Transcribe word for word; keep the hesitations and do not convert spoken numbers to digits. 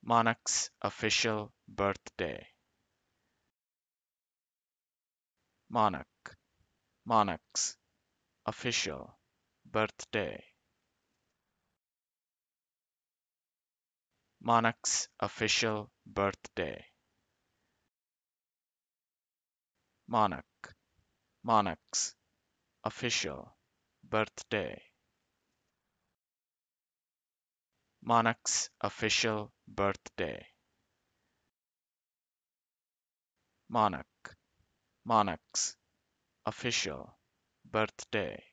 Monarch's official birthday. Monarch. Monarch's official birthday. Monarch's official birthday. Monarch. Monarch's official birthday. Monarch's official birthday. Monarch. Monarch's official birthday.